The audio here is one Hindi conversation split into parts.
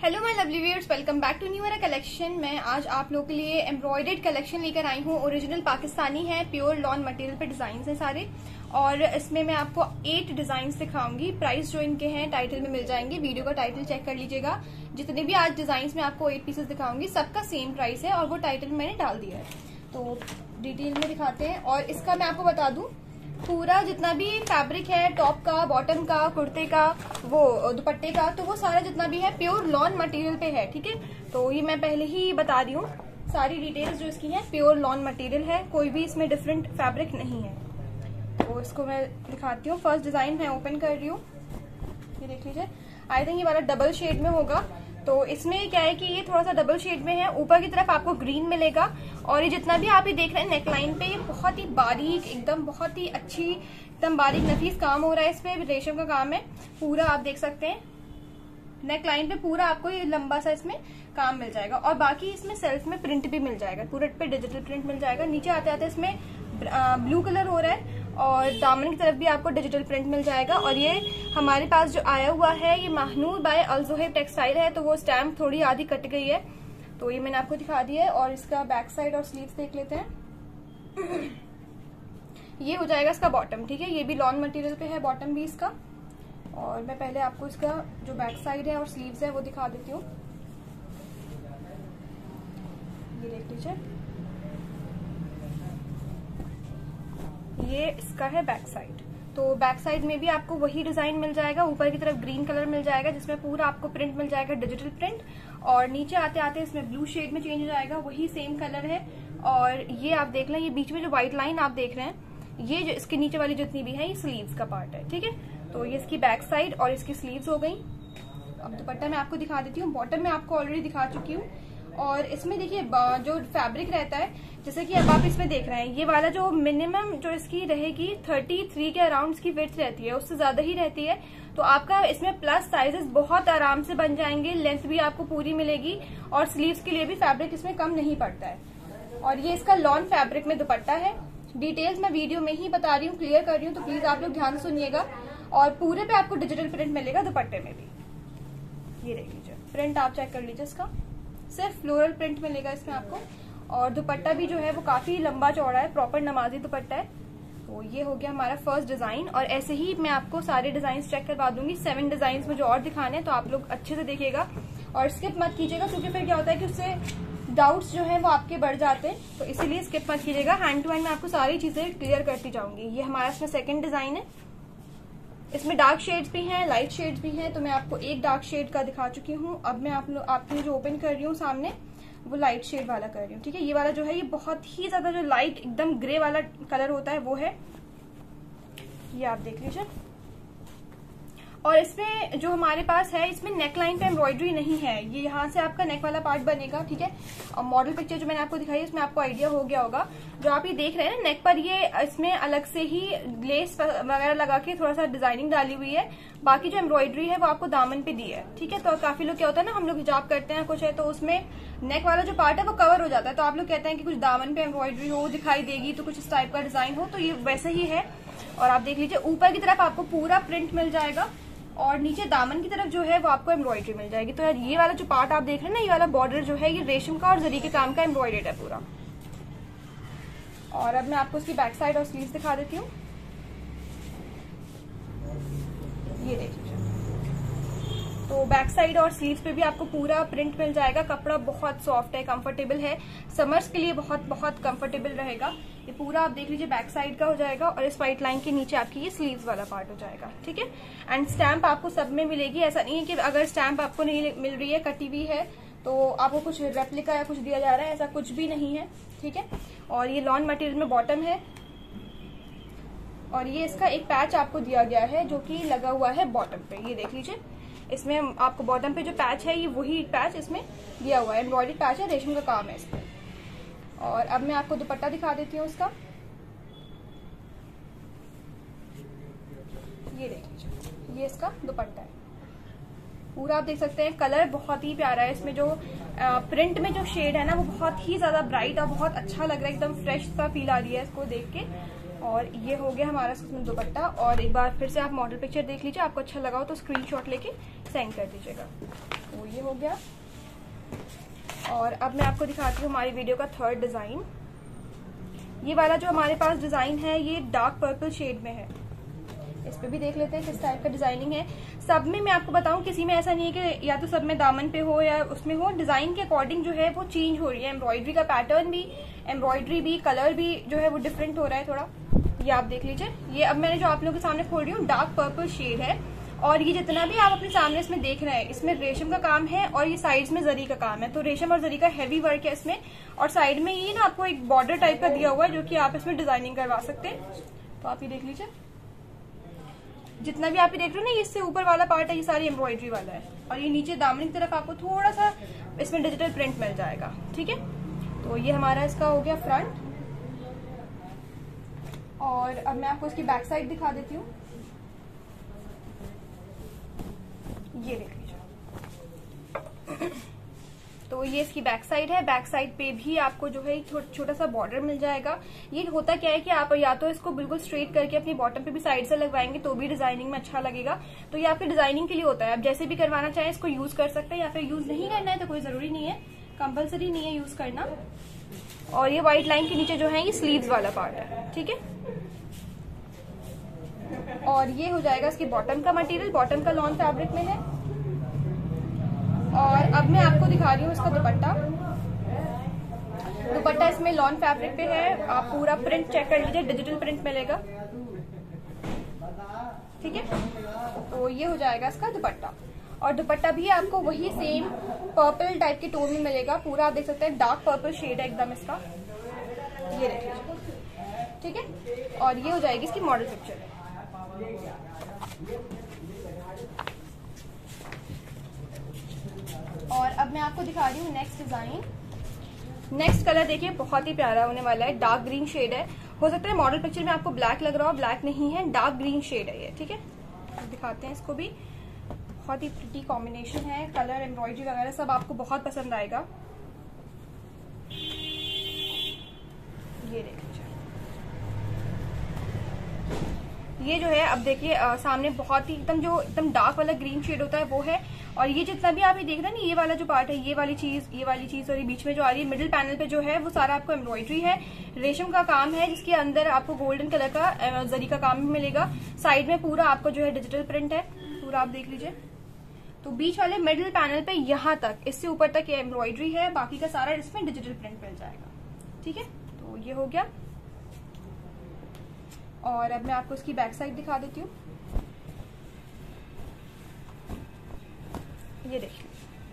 Hello my lovely viewers, welcome back to new era collection. मैं आज आप लोगों के लिए एम्ब्रॉयडर्ड कलेक्शन लेकर आई हूँ। ओरिजिनल पाकिस्तानी है, प्योर लॉन मटेरियल पे डिजाइन है सारे, और इसमें मैं आपको 8 डिजाइन दिखाऊंगी। प्राइस जो इनके हैं टाइटल में मिल जाएंगे, वीडियो का टाइटल चेक कर लीजिएगा। जितने भी आज डिजाइन में आपको 8 पीसेस दिखाऊंगी, सबका सेम प्राइस है और वो टाइटल में मैंने डाल दिया है। तो डिटेल में दिखाते हैं। और इसका मैं आपको बता दूं, पूरा जितना भी फैब्रिक है, टॉप का, बॉटम का, कुर्ते का, वो दुपट्टे का, तो वो सारा जितना भी है प्योर लॉन मटेरियल पे है। ठीक है, तो ये मैं पहले ही बता रही हूँ, सारी डिटेल्स जो इसकी है प्योर लॉन मटेरियल है, कोई भी इसमें डिफरेंट फैब्रिक नहीं है। तो इसको मैं दिखाती हूँ। फर्स्ट डिजाइन मैं ओपन कर रही हूँ, ये देख लीजिए। आई थिंक ये वाला डबल शेड में होगा। तो इसमें क्या है कि ये थोड़ा सा डबल शेड में है। ऊपर की तरफ आपको ग्रीन मिलेगा, और ये जितना भी आप ये देख रहे हैं नेकलाइन पे, ये बहुत ही बारीक, एकदम बहुत ही अच्छी, एकदम बारीक नफीस काम हो रहा है। इस पे रेशम का काम है पूरा, आप देख सकते हैं नेकलाइन पे पूरा आपको ये लंबा सा इसमें काम मिल जाएगा। और बाकी इसमें सेल्फ में प्रिंट भी मिल जाएगा, पूरे पे डिजिटल प्रिंट मिल जाएगा। नीचे आते आते इसमें ब्लू कलर हो रहा है, और दामन की तरफ भी आपको डिजिटल प्रिंट मिल जाएगा। और ये हमारे पास जो आया हुआ है, ये महानूर बाय अल ज़ुहैब टेक्सटाइल है, तो वो स्टैम्प थोड़ी आधी कट गई है, तो ये मैंने आपको दिखा दिया है। और इसका बैक साइड और स्लीव्स देख लेते हैं। ये हो जाएगा इसका बॉटम। ठीक है, ये भी लॉन मटेरियल पे है, बॉटम भी इसका। और मैं पहले आपको इसका जो बैक साइड है और स्लीव्स है वो दिखा देती हूँ। ये देख लीजिए, ये इसका है बैक साइड। तो बैक साइड में भी आपको वही डिजाइन मिल जाएगा। ऊपर की तरफ ग्रीन कलर मिल जाएगा, जिसमें पूरा आपको प्रिंट मिल जाएगा, डिजिटल प्रिंट। और नीचे आते आते इसमें ब्लू शेड में चेंज हो जाएगा, वही सेम कलर है। और ये आप देख लें, ये बीच में जो व्हाइट लाइन आप देख रहे हैं, ये जो इसके नीचे वाली जितनी भी है, ये स्लीव्स का पार्ट है। ठीक है, तो ये इसकी बैक साइड और इसकी स्लीव्स हो गई। अब दुपट्टा मैं आपको दिखा देती हूँ। बॉटम में आपको ऑलरेडी दिखा चुकी हूँ। और इसमें देखिए जो फैब्रिक रहता है, जैसे कि अब आप इसमें देख रहे हैं, ये वाला जो मिनिमम जो इसकी रहेगी 33 के अराउंड की विड्थ रहती है, उससे ज्यादा ही रहती है। तो आपका इसमें प्लस साइजेस बहुत आराम से बन जाएंगे, लेंथ भी आपको पूरी मिलेगी, और स्लीव्स के लिए भी फैब्रिक इसमें कम नहीं पड़ता है। और ये इसका लॉन फैब्रिक में दुपट्टा है। डिटेल्स मैं वीडियो में ही बता रही हूँ, क्लियर कर रही हूँ, तो प्लीज आप लोग ध्यान सुनिएगा। और पूरे पे आपको डिजिटल प्रिंट मिलेगा दुपट्टे में भी। ये देख लीजिए, प्रिंट आप चेक कर लीजिए, इसका सिर्फ फ्लोरल प्रिंट मिलेगा इसमें आपको। और दुपट्टा भी जो है वो काफी लंबा चौड़ा है, प्रॉपर नमाजी दुपट्टा है। तो ये हो गया हमारा फर्स्ट डिजाइन। और ऐसे ही मैं आपको सारे डिजाइन चेक करवा दूंगी। 7 डिजाइन मुझे और दिखाने हैं, तो आप लोग अच्छे से देखिएगा और स्किप मत कीजिएगा, क्योंकि फिर क्या होता है कि उससे डाउट्स जो है वो आपके बढ़ जाते हैं, तो इसीलिए स्किप मत कीजिएगा। हैंड टू हैंड मैं आपको सारी चीजें क्लियर करती जाऊंगी। ये हमारा इसमें सेकेंड डिजाइन है। इसमें डार्क शेड्स भी हैं, लाइट शेड्स भी हैं, तो मैं आपको एक डार्क शेड का दिखा चुकी हूँ। अब मैं आपके लिए जो ओपन कर रही हूँ सामने, वो लाइट शेड वाला कर रही हूँ। ठीक है, ये वाला जो है, ये बहुत ही ज्यादा जो लाइट एकदम ग्रे वाला कलर होता है वो है, ये आप देख लीजिए। और इसमें जो हमारे पास है, इसमें नेक लाइन पे एम्ब्रॉयडरी नहीं है, ये यहाँ से आपका नेक वाला पार्ट बनेगा। ठीक है, और मॉडल पिक्चर जो मैंने आपको दिखाई है, इसमें आपको आइडिया हो गया होगा। जो आप ये देख रहे हैं ना नेक पर, ये इसमें अलग से ही लेस वगैरह लगा के थोड़ा सा डिजाइनिंग डाली हुई है। बाकी जो एम्ब्रॉयडरी है वो आपको दामन पे दी है। ठीक है, तो काफी लोग क्या होता है ना, हम लोग हिजाब करते हैं कुछ है, तो उसमें नेक वाला जो पार्ट है वो कवर हो जाता है, तो आप लोग कहते हैं कि कुछ दामन पे एम्ब्रॉयडरी हो, दिखाई देगी, तो कुछ इस टाइप का डिजाइन हो, तो ये वैसे ही है। और आप देख लीजिए, ऊपर की तरफ आपको पूरा प्रिंट मिल जाएगा, और नीचे दामन की तरफ जो है वो आपको एम्ब्रॉयडरी मिल जाएगी। तो यार ये वाला जो पार्ट आप देख रहे हैं ना, ये वाला बॉर्डर जो है, ये रेशम का और जरी के काम का एम्ब्रॉयडर्ड है पूरा। और अब मैं आपको इसकी बैक साइड और स्लीव्स दिखा देती हूँ। ये देख लीजिए, तो बैक साइड और स्लीव्स पे भी आपको पूरा प्रिंट मिल जाएगा। कपड़ा बहुत सॉफ्ट है, कंफर्टेबल है, समर्स के लिए बहुत बहुत कंफर्टेबल रहेगा। ये पूरा आप देख लीजिए बैक साइड का हो जाएगा, और इस व्हाइट लाइन के नीचे आपकी ये स्लीव्स वाला पार्ट हो जाएगा। ठीक है, एंड स्टैम्प आपको सब में मिलेगी। ऐसा नहीं है कि अगर स्टैम्प आपको नहीं मिल रही है, कटी हुई है, तो आपको कुछ रेप्लिका या कुछ दिया जा रहा है, ऐसा कुछ भी नहीं है। ठीक है, और ये लॉन मटेरियल में बॉटम है, और ये इसका एक पैच आपको दिया गया है जो कि लगा हुआ है बॉटम पे। ये देख लीजिए, इसमें आपको बॉटम पे जो पैच है, ये वही पैच इसमें दिया हुआ है, एम्ब्रॉयडरी पैच है, रेशम का काम है इसमें। और अब मैं आपको दुपट्टा दिखा देती हूँ इसका। ये देख लीजिए, ये इसका दुपट्टा है पूरा, आप देख सकते हैं कलर बहुत ही प्यारा है। इसमें जो प्रिंट में जो शेड है ना, वो बहुत ही ज्यादा ब्राइट और बहुत अच्छा लग रहा है, एकदम फ्रेश सा फील आ रही है इसको देख के। और ये हो गया हमारा इसमें दुपट्टा। और एक बार फिर से आप मॉडल पिक्चर देख लीजिए, आपको अच्छा लगा हो तो स्क्रीनशॉट लेके सेंड कर दीजिएगा। तो ये हो गया। और अब मैं आपको दिखाती हूँ हमारी वीडियो का थर्ड डिजाइन। ये वाला जो हमारे पास डिजाइन है ये डार्क पर्पल शेड में है। इस पे भी देख लेते हैं किस टाइप का डिजाइनिंग है। सब में मैं आपको बताऊं, किसी में ऐसा नहीं है कि या तो सब में दामन पे हो या उसमें हो, डिजाइन के अकॉर्डिंग जो है वो चेंज हो रही है। एम्ब्रॉयडरी का पैटर्न भी, एम्ब्रॉयडरी भी, कलर भी जो है वो डिफरेंट हो रहा है थोड़ा। ये आप देख लीजिए। ये अब मैंने जो आप लोगों के सामने खोल रही हूँ डार्क पर्पल शेड है। और ये जितना भी आप अपने सामने इसमें देख रहे हैं, इसमें रेशम का काम है और ये साइड्स में जरी का काम है। तो रेशम और जरी का हैवी वर्क है इसमें। और साइड में ये ना आपको एक बॉर्डर टाइप का दिया हुआ है जो कि आप इसमें डिजाइनिंग करवा सकते हैं। तो आप ये देख लीजिए, जितना भी आप ये देख रहे हो ना, इससे ऊपर वाला पार्ट है ये सारी एम्ब्रॉयडरी वाला है। और ये नीचे दामन की तरफ आपको थोड़ा सा इसमें डिजिटल प्रिंट मिल जाएगा। ठीक है, तो ये हमारा इसका हो गया फ्रंट। और अब मैं आपको इसकी बैक साइड दिखा देती हूँ। ये देख लीजिए। तो ये इसकी बैक साइड है। बैक साइड पे भी आपको जो है छोटा सा बॉर्डर मिल जाएगा। ये होता क्या है कि आप या तो इसको बिल्कुल स्ट्रेट करके अपनी बॉटम पे भी साइड से लगवाएंगे तो भी डिजाइनिंग में अच्छा लगेगा। तो ये आपकी डिजाइनिंग के लिए होता है। आप जैसे भी करवाना चाहें इसको यूज कर सकते हैं, या फिर यूज नहीं करना है तो कोई जरूरी नहीं है, कंपल्सरी नहीं है यूज करना। और ये व्हाइट लाइन के नीचे जो है ये स्लीव्स वाला पार्ट है। ठीक है, और ये हो जाएगा इसकी बॉटम का मटेरियल। बॉटम का लॉन फैब्रिक में है। और अब मैं आपको दिखा रही हूँ इसका दुपट्टा। दुपट्टा इसमें लॉन फैब्रिक पे है। आप पूरा प्रिंट चेक कर लीजिए, डिजिटल प्रिंट मिलेगा। ठीक है, तो ये हो जाएगा इसका दुपट्टा। और दुपट्टा भी आपको वही सेम पर्पल टाइप के टोन में मिलेगा। पूरा आप देख सकते हैं डार्क पर्पल शेड है एकदम इसका। ये देखिए। ठीक है, और ये हो जाएगी इसकी मॉडल पिक्चर। और अब मैं आपको दिखा रही हूँ नेक्स्ट डिजाइन। नेक्स्ट कलर देखिए, बहुत ही प्यारा होने वाला है। डार्क ग्रीन शेड है। हो सकता है मॉडल पिक्चर में आपको ब्लैक लग रहा हो, ब्लैक नहीं है, डार्क ग्रीन शेड है ये। ठीक है, अब दिखाते हैं इसको भी। बहुत ही प्रिटी कॉम्बिनेशन है। कलर, एम्ब्रॉयडरी वगैरह सब आपको बहुत पसंद आएगा। ये देखिए, ये जो है अब देखिए सामने बहुत ही एकदम डार्क वाला ग्रीन शेड होता है वो है। और ये जितना भी आप ये देख रहे हैं ना, ये वाला जो पार्ट है, ये वाली चीज और ये बीच में जो आ रही है मिडिल पैनल पे जो है वो सारा आपको एम्ब्रॉयडरी है। रेशम का काम है जिसके अंदर आपको गोल्डन कलर का जरी का काम भी मिलेगा। साइड में पूरा आपको जो है डिजिटल प्रिंट है, पूरा आप देख लीजिए। तो बीच वाले मिडिल पैनल पे यहाँ तक, इससे ऊपर तक ये एम्ब्रॉयडरी है, बाकी का सारा इसमें डिजिटल प्रिंट मिल जाएगा। ठीक है, तो ये हो गया। और अब मैं आपको इसकी बैक साइड दिखा देती हूँ। ये देखिए,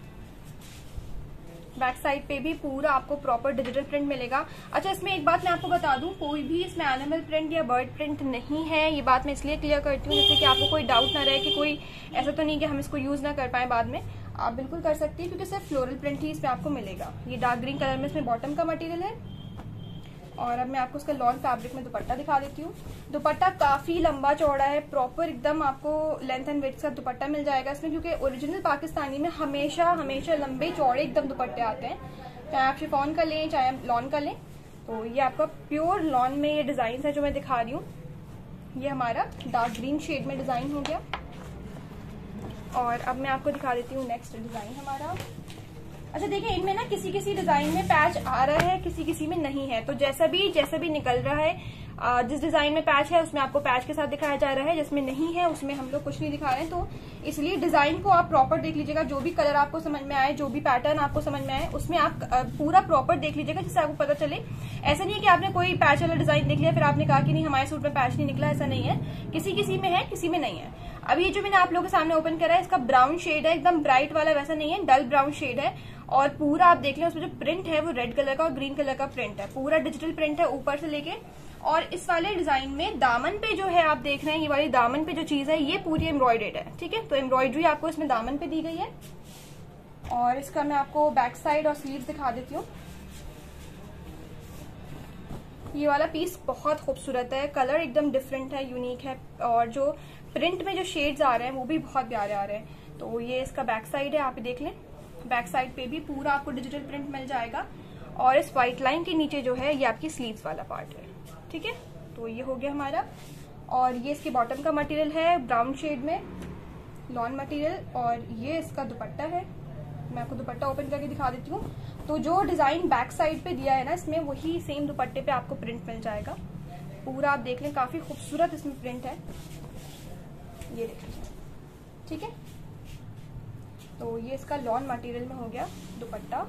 बैक साइड पे भी पूरा आपको प्रॉपर डिजिटल प्रिंट मिलेगा। अच्छा, इसमें एक बात मैं आपको बता दूं, कोई भी इसमें एनिमल प्रिंट या बर्ड प्रिंट नहीं है। ये बात मैं इसलिए क्लियर करती हूँ जिससे कि आपको कोई डाउट ना रहे कि कोई ऐसा तो नहीं कि हम इसको यूज ना कर पाए बाद में। आप बिल्कुल कर सकती है क्योंकि सिर्फ फ्लोरल प्रिंट ही इसमें आपको मिलेगा। ये डार्क ग्रीन कलर में इसमें बॉटम का मटेरियल है। और अब मैं आपको इसका लॉन फैब्रिक में दुपट्टा दिखा देती हूँ। दुपट्टा काफी लंबा चौड़ा है, प्रॉपर एकदम आपको लेंथ एंड विड्थ का दुपट्टा मिल जाएगा इसमें, क्योंकि ओरिजिनल पाकिस्तानी में हमेशा लंबे चौड़े एकदम दुपट्टे आते हैं, चाहे आप शिफॉन का लें चाहे आप लॉन का लें। तो ये आपका प्योर लॉन में ये डिजाइन है जो मैं दिखा रही हूँ। ये हमारा डार्क ग्रीन शेड में डिजाइन हो गया। और अब मैं आपको दिखा देती हूँ नेक्स्ट डिजाइन हमारा। अच्छा देखिए, इनमें ना किसी किसी डिजाइन में पैच आ रहा है, किसी में नहीं है। तो जैसा भी निकल रहा है, जिस डिजाइन में पैच है उसमें आपको पैच के साथ दिखाया जा रहा है, जिसमें नहीं है उसमें हम लोग कुछ नहीं दिखा रहे हैं। तो इसलिए डिजाइन को आप प्रॉपर देख लीजिएगा। जो भी कलर आपको समझ में आए, जो भी पैटर्न आपको समझ में आए, उसमें आप पूरा प्रॉपर देख लीजिएगा जिससे आपको पता चले। ऐसा नहीं है कि आपने कोई पैच वाला डिजाइन देख लिया फिर आपने कहा कि नहीं हमारे सूट में पैच नहीं निकला, ऐसा नहीं है। किसी में है, किसी में नहीं है। अब ये जो मैंने आप लोगों के सामने ओपन करा है, इसका ब्राउन शेड है, एकदम ब्राइट वाला वैसा नहीं है, डल ब्राउन शेड है। और पूरा आप देख लें उसमें जो प्रिंट है वो रेड कलर का और ग्रीन कलर का प्रिंट है, पूरा डिजिटल प्रिंट है ऊपर से लेके। और इस वाले डिजाइन में दामन पे जो है आप देख रहे हैं, ये वाली दामन पे जो चीज है ये पूरी एम्ब्रॉयडेड है। ठीक है, तो एम्ब्रॉयडरी आपको इसमें दामन पे दी गई है। और इसका मैं आपको बैक साइड और स्लीव्स दिखा देती हूँ। ये वाला पीस बहुत खूबसूरत है, कलर एकदम डिफरेंट है, यूनिक है। और जो प्रिंट में जो शेड्स आ रहे हैं वो भी बहुत प्यारे आ रहे हैं। तो ये इसका बैक साइड है, आप देख लें। बैक साइड पे भी पूरा आपको डिजिटल प्रिंट मिल जाएगा। और इस व्हाइट लाइन के नीचे जो है ये आपकी स्लीव्स वाला पार्ट है। ठीक है, तो ये हो गया हमारा। और ये इसके बॉटम का मटेरियल है ब्राउन शेड में, लॉन मटेरियल। और ये इसका दुपट्टा है, मैं आपको दुपट्टा ओपन करके दिखा देती हूँ। तो जो डिजाइन बैक साइड पे दिया है ना, इसमें वही सेम दुपट्टे पे आपको प्रिंट मिल जाएगा पूरा। आप देख लें, काफी खूबसूरत इसमें प्रिंट है, ये देख लीजिए, ठीक है। तो ये इसका लॉन मटेरियल में हो गया दुपट्टा।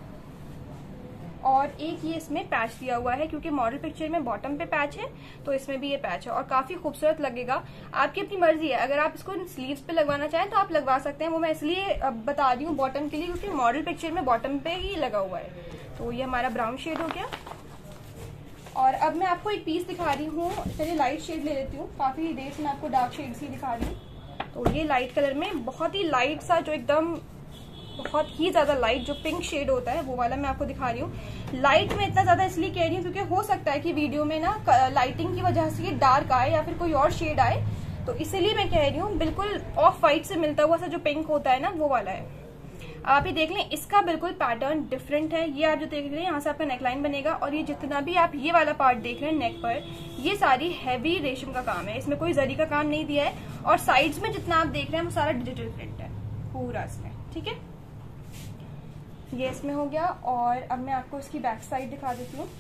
और एक ये इसमें पैच दिया हुआ है, क्योंकि मॉडल पिक्चर में बॉटम पे पैच है तो इसमें भी ये पैच है और काफी खूबसूरत लगेगा। आपकी अपनी मर्जी है, अगर आप इसको स्लीव्स पे लगवाना चाहें तो आप लगवा सकते हैं। वो मैं इसलिए बता रही हूँ बॉटम के लिए, क्योंकि मॉडल पिक्चर में बॉटम पे ही लगा हुआ है। तो ये हमारा ब्राउन शेड हो गया। और अब मैं आपको एक पीस दिखा रही हूँ, चलिए लाइट शेड ले लेती हूँ, काफी देर से मैं आपको डार्क शेड्स ही दिखा रही हूँ। तो ये लाइट कलर में बहुत ही लाइट सा, जो एकदम बहुत ही ज्यादा लाइट जो पिंक शेड होता है वो वाला मैं आपको दिखा रही हूँ। लाइट में इतना ज्यादा इसलिए कह रही हूँ क्योंकि हो सकता है कि वीडियो में ना लाइटिंग की वजह से ये डार्क आए या फिर कोई और शेड आए, तो इसीलिए मैं कह रही हूँ। बिल्कुल ऑफ वाइट से मिलता हुआ सा जो पिंक होता है ना, वो वाला है। आप ये देख लें, इसका बिल्कुल पैटर्न डिफरेंट है। ये आप जो देख रहे हैं, यहाँ से आपका नेकलाइन बनेगा। और ये जितना भी आप ये वाला पार्ट देख रहे हैं नेक पर, ये सारी हैवी रेशम का काम है, इसमें कोई जरी का काम नहीं दिया है। और साइड्स में जितना आप देख रहे हैं वो सारा डिजिटल प्रिंट है पूरा इसमें, ठीक है। ये इसमें हो गया। और अब मैं आपको इसकी बैक साइड दिखा देती हूँ।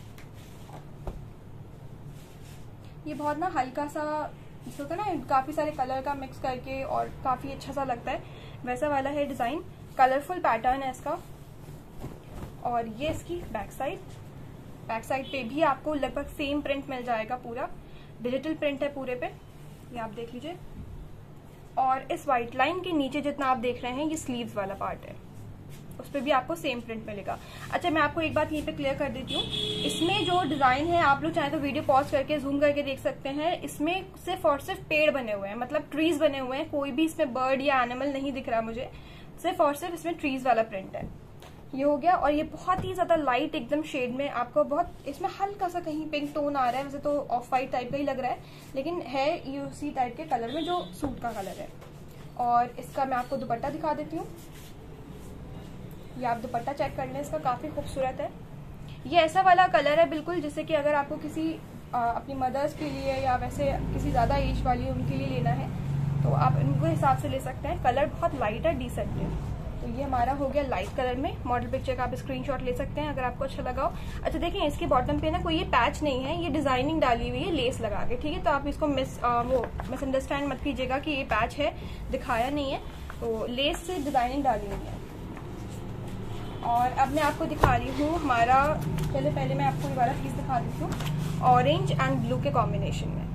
ये बहुत ना हल्का सा होता है ना, काफी सारे कलर का मिक्स करके और काफी अच्छा सा लगता है, वैसा वाला है डिजाइन। कलरफुल पैटर्न है इसका। और ये इसकी बैक साइड। बैक साइड पे भी आपको लगभग सेम प्रिंट मिल जाएगा, पूरा डिजिटल प्रिंट है पूरे पे, ये आप देख लीजिए। और इस व्हाइट लाइन के नीचे जितना आप देख रहे हैं, ये स्लीव्स वाला पार्ट है, उस पर भी आपको सेम प्रिंट मिलेगा। अच्छा, मैं आपको एक बात यहीं पे क्लियर कर देती हूँ, इसमें जो डिजाइन है आप लोग चाहे तो वीडियो पॉज करके जूम करके देख सकते हैं। इसमें सिर्फ और सिर्फ पेड़ बने हुए हैं, मतलब ट्रीज बने हुए हैं, कोई भी इसमें बर्ड या एनिमल नहीं दिख रहा मुझे, सिर्फ और सिर्फ इसमें ट्रीज वाला प्रिंट है। ये हो गया। और ये बहुत ही ज्यादा लाइट एकदम शेड में, आपको बहुत इसमें हल्का सा कहीं पिंक टोन आ रहा है, वैसे तो ऑफ वाइट टाइप का ही लग रहा है, लेकिन है ये उसी टाइप के कलर में जो सूट का कलर है। और इसका मैं आपको दुपट्टा दिखा देती हूँ, ये आप दुपट्टा चेक कर लें, इसका काफी खूबसूरत है। ये ऐसा वाला कलर है बिल्कुल, जैसे कि अगर आपको किसी अपनी मदर्स के लिए या वैसे किसी ज्यादा एज वाली उनके लिए लेना है तो आप उनके हिसाब से ले सकते हैं। कलर बहुत लाइट है, डिसेंट है। तो ये हमारा हो गया लाइट कलर में। मॉडल पिक्चर का आप स्क्रीनशॉट ले सकते हैं अगर आपको अच्छा लगा हो। अच्छा देखिए, इसके बॉटम पे ना कोई ये पैच नहीं है, ये डिजाइनिंग डाली हुई है लेस लगा के, ठीक है। तो आप इसको मिसअंडरस्टैंड मत कीजिएगा कि ये पैच है, दिखाया नहीं है, तो लेस से डिजाइनिंग डाली हुई है। और अब मैं आपको दिखा रही हूँ हमारा, चलिए पहले मैं आपको ये वाला पीस दिखा देती हूँ, ऑरेंज एंड ब्लू के कॉम्बिनेशन में,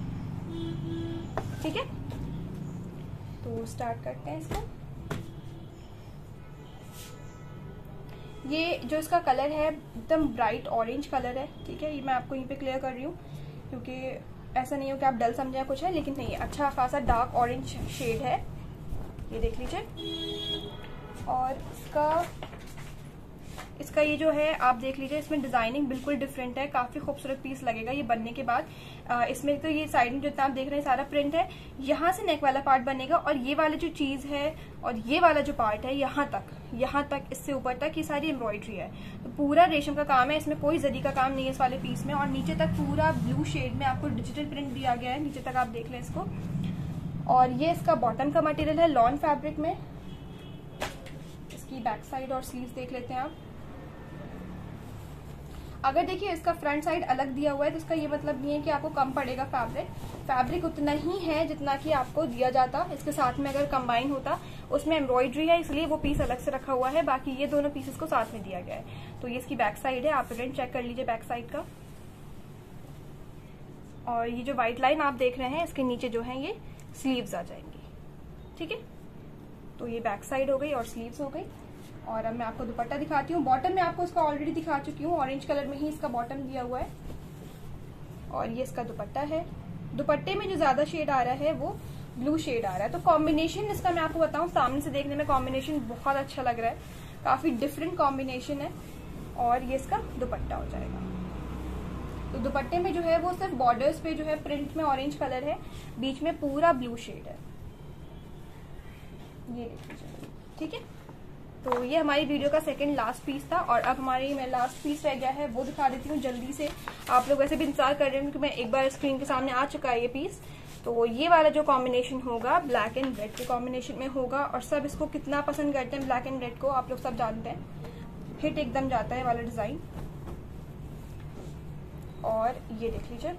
ठीक है। तो स्टार्ट करते हैं इसको। ये जो इसका कलर है एकदम ब्राइट ऑरेंज कलर है, ठीक है। ये मैं आपको यहीं पे क्लियर कर रही हूँ क्योंकि ऐसा नहीं हो कि आप डल समझे कुछ है, लेकिन नहीं, अच्छा खासा डार्क ऑरेंज शेड है, ये देख लीजिए। और इसका ये जो है आप देख लीजिए, इसमें डिजाइनिंग बिल्कुल डिफरेंट है, काफी खूबसूरत पीस लगेगा ये बनने के बाद। इसमें तो ये साइड में जितना आप देख रहे हैं सारा प्रिंट है, यहाँ से नेक वाला पार्ट बनेगा और ये वाला जो चीज है और ये वाला जो पार्ट है यहाँ तक इससे ऊपर तक ये सारी एम्ब्रॉयडरी है। तो पूरा रेशम का काम है, इसमें कोई जरी का काम नहीं है इस वाले पीस में। और नीचे तक पूरा ब्लू शेड में आपको डिजिटल प्रिंट दिया गया है, नीचे तक आप देख लें इसको। और ये इसका बॉटम का मटेरियल है लॉन फैब्रिक में। इसकी बैक साइड और स्लीव्स देख लेते हैं आप। अगर देखिए इसका फ्रंट साइड अलग दिया हुआ है तो इसका ये मतलब नहीं है कि आपको कम पड़ेगा फैब्रिक उतना ही है जितना कि आपको दिया जाता। इसके साथ में अगर कंबाइन होता, उसमें एम्ब्रॉयडरी है इसलिए वो पीस अलग से रखा हुआ है, बाकी ये दोनों पीसेस को साथ में दिया गया है। तो ये इसकी बैक साइड है, आप प्रिंट चेक कर लीजिए बैक साइड का। और ये जो व्हाइट लाइन आप देख रहे हैं, इसके नीचे जो है ये स्लीव्स आ जाएंगी, ठीक है। तो ये बैक साइड हो गई और स्लीव्स हो गई। और अब मैं आपको दुपट्टा दिखाती हूँ। बॉटम में आपको इसका ऑलरेडी दिखा चुकी हूँ, ऑरेंज कलर में ही इसका बॉटम दिया हुआ है। और ये इसका दुपट्टा है। दुपट्टे में जो ज्यादा शेड आ रहा है वो ब्लू शेड आ रहा है। तो कॉम्बिनेशन इसका मैं आपको बताऊं, सामने से देखने में कॉम्बिनेशन बहुत अच्छा लग रहा है, काफी डिफरेंट कॉम्बिनेशन है। और ये इसका दुपट्टा हो जाएगा। तो दुपट्टे में जो है वो सिर्फ बॉर्डर्स पे जो है प्रिंट में ऑरेंज कलर है, बीच में पूरा ब्लू शेड है, ये देख लीजिए, ठीक है। तो ये हमारी वीडियो का सेकंड लास्ट पीस था और अब हमारी मैं लास्ट पीस रह गया है वो दिखा देती हूँ जल्दी से। आप लोग वैसे भी इंतजार कर रहे हैं कि मैं एक बार स्क्रीन के सामने आ चुका है ये पीस। तो ये वाला जो कॉम्बिनेशन होगा ब्लैक एंड रेड के कॉम्बिनेशन में होगा और सब इसको कितना पसंद करते हैं ब्लैक एंड रेड को, आप लोग सब जानते हैं। हिट एकदम जाता है वाला डिजाइन। और ये देख लीजिए,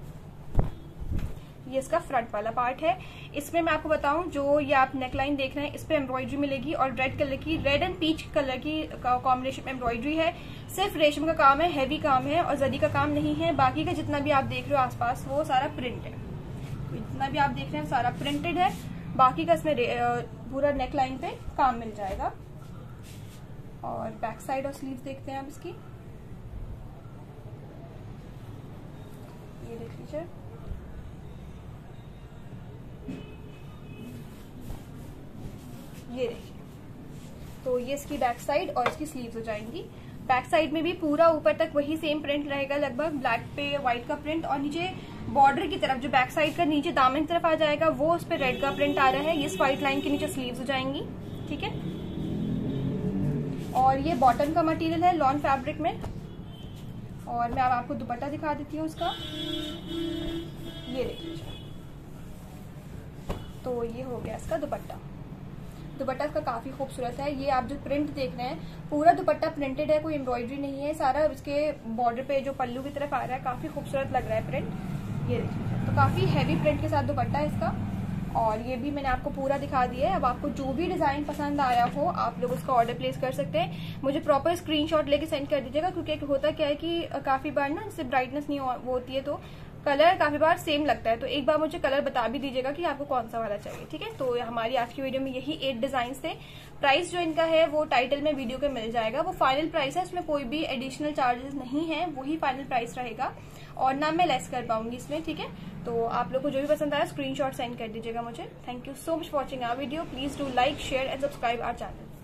ये इसका फ्रंट वाला पार्ट है। इसमें मैं आपको बताऊं, जो ये आप नेकलाइन देख रहे हैं इस पे एम्ब्रॉयडरी मिलेगी और रेड कलर की, रेड एंड पीच कलर की कॉम्बिनेशन में एम्ब्रॉयडरी है। सिर्फ रेशम का काम है, हैवी काम है और जरी का काम नहीं है। बाकी का जितना भी आप देख रहे हो आसपास वो सारा प्रिंट है। तो जितना भी आप देख रहे हैं सारा प्रिंटेड है। बाकी का इसमें पूरा नेकलाइन पे काम मिल जाएगा। और बैक साइड और स्लीव्स देखते हैं आप इसकी। ये देख लीजिए, ये देखिए। तो ये इसकी बैक साइड और इसकी स्लीव्स हो जाएंगी। बैक साइड में भी पूरा ऊपर तक वही सेम प्रिंट रहेगा, लगभग ब्लैक पे व्हाइट का प्रिंट। और नीचे बॉर्डर की तरफ जो बैक साइड का नीचे दामन की तरफ आ जाएगा वो उस पर रेड का प्रिंट आ रहा है। ये व्हाइट लाइन के नीचे स्लीव्स हो जाएंगी, ठीक है। और ये बॉटम का मटेरियल है लॉन फैब्रिक में। और मैं अब आपको दुपट्टा दिखा देती हूँ उसका। ये देख लीजिए, तो ये हो गया इसका दुपट्टा। दुपट्टा इसका काफी खूबसूरत है। ये आप जो प्रिंट देख रहे हैं पूरा दुपट्टा प्रिंटेड है, कोई एम्ब्रॉयडरी नहीं है। सारा इसके बॉर्डर पे जो पल्लू की तरफ आ रहा है काफी खूबसूरत लग रहा है प्रिंट। ये देखिए, तो काफी हैवी प्रिंट के साथ दुपट्टा है इसका। और ये भी मैंने आपको पूरा दिखा दिया है। अब आपको जो भी डिजाइन पसंद आया हो आप लोग उसका ऑर्डर प्लेस कर सकते हैं। मुझे प्रॉपर स्क्रीनशॉट लेके सेंड कर दीजिएगा, क्योंकि होता क्या है कि काफी बार ना इससे ब्राइटनेस नहीं वो होती है, तो कलर काफी बार सेम लगता है। तो एक बार मुझे कलर बता भी दीजिएगा कि आपको कौन सा वाला चाहिए, ठीक है। तो हमारी आज की वीडियो में यही 8 डिजाइन थे। प्राइस जो इनका है वो टाइटल में वीडियो के मिल जाएगा। वो फाइनल प्राइस है, इसमें कोई भी एडिशनल चार्जेस नहीं है, वही फाइनल प्राइस रहेगा और ना मैं लेस कर पाऊंगी इसमें, ठीक है। तो आप लोग को जो भी पसंद आया स्क्रीनशॉट सेंड कर दीजिएगा मुझे। Thank you so much for watching our video. Please do like, share and subscribe our channel.